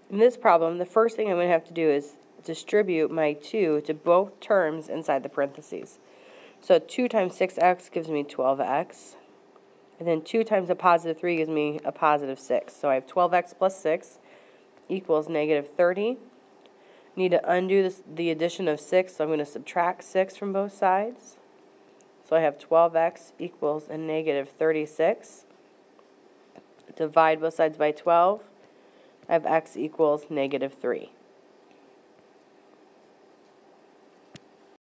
In this problem, the first thing I'm going to have to do is distribute my 2 to both terms inside the parentheses. So 2 times 6x gives me 12x. And then 2 times a positive 3 gives me a positive 6. So I have 12x plus 6 equals negative 30. Need to undo the addition of 6, so I'm going to subtract 6 from both sides. So I have 12x equals a negative 36. Divide both sides by 12. I have x equals negative 3.